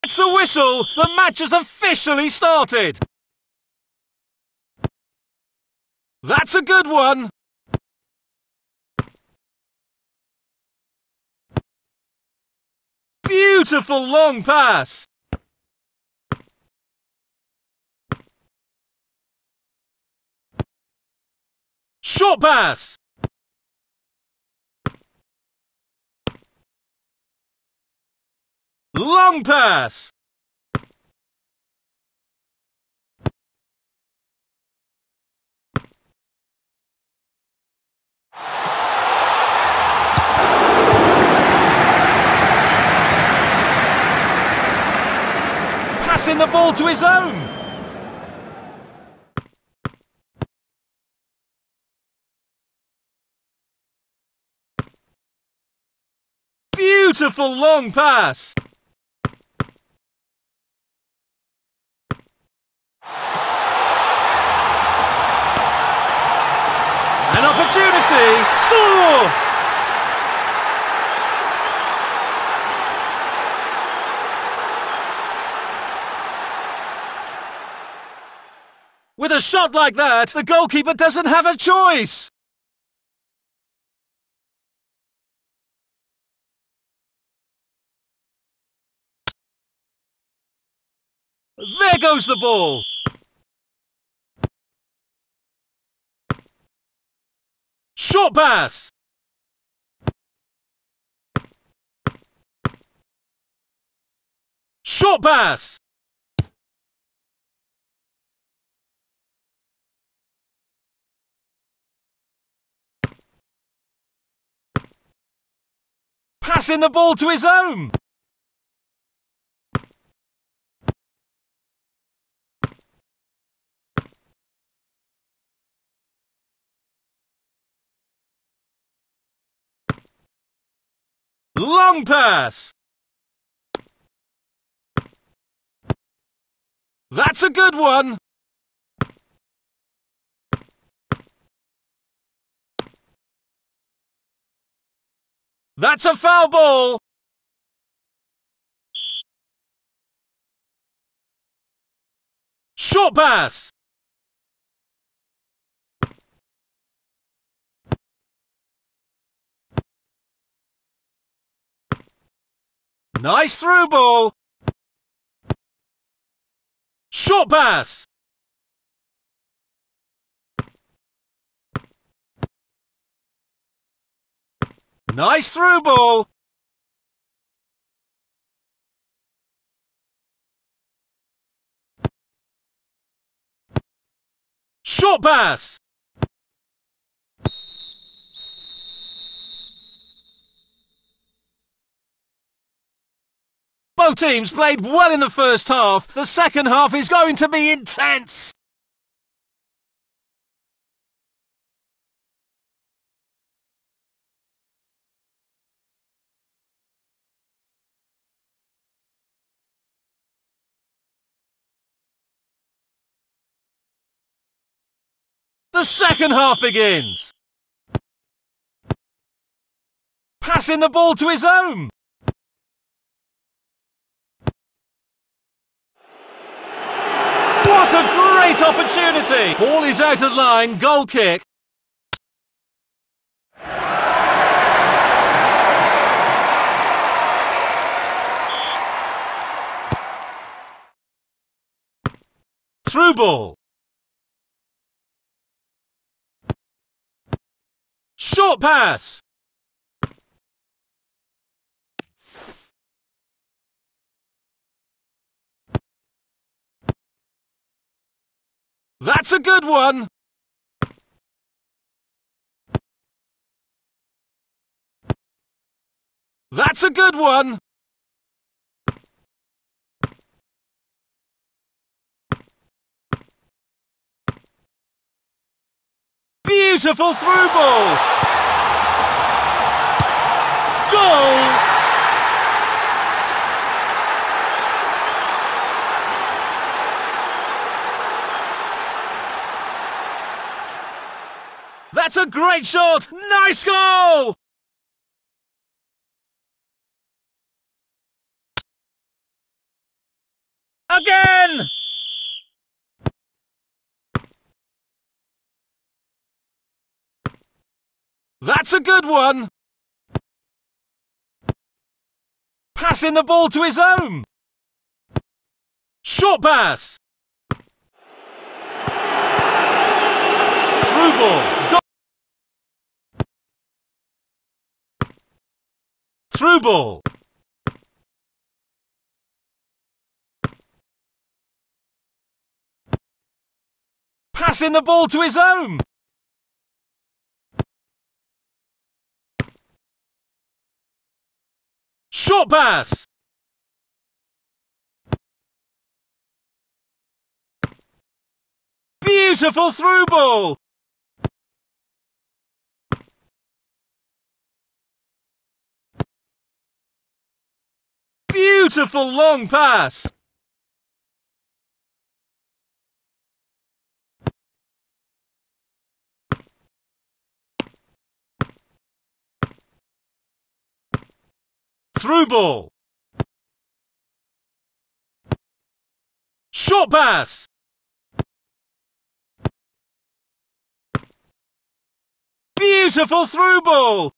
It's the whistle! The match has officially started! That's a good one! Beautiful long pass! Short pass! Long pass! Passing the ball to his own! Beautiful long pass! An opportunity! Score! With a shot like that, the goalkeeper doesn't have a choice! There goes the ball! Short pass! Short pass! Passing the ball to his own! Long pass! That's a good one! That's a foul ball! Short pass! Nice through ball! Short pass! Nice through ball! Short pass! Both teams played well in the first half. The second half is going to be intense. The second half begins. Passing the ball to his own. What a great opportunity! Ball is out of line, goal kick. Through ball. Short pass. That's a good one! That's a good one! Beautiful through ball! Goal! That's a great shot! Nice goal! Again! That's a good one! Passing the ball to his own! Short pass! Through ball! Go! Through ball! Passing the ball to his own! Short pass! Beautiful through ball! Beautiful long pass! Through ball! Short pass! Beautiful through ball!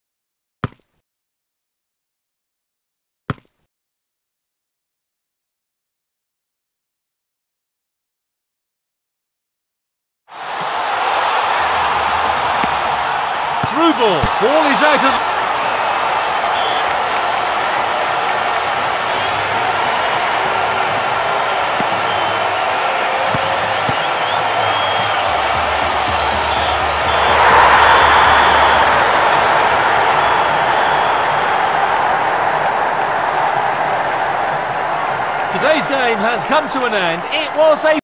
Through ball! Ball is out of... Today's game has come to an end. It was a